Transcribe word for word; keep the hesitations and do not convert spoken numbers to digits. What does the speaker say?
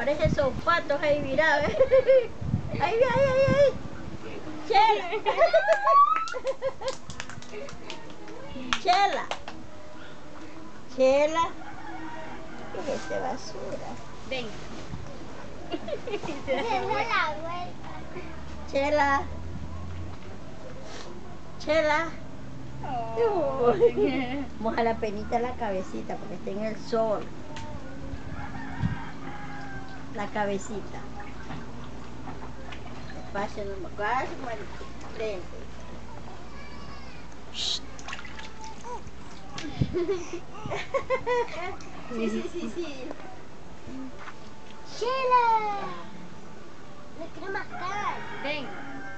parece esos patos ahí, mira, ¿eh? Ahí, ahí, ahí, ahí. Chela. Chela. Chela. ¿Qué es esta basura? Ven. la vuelta. Chela. Chela. Oh. Moja la penita la cabecita porque está en el sol. La cabecita. Despacio, no me acuerdo, frente. Sí, sí, sí, sí. Chela. Le quiero mascar. Ven.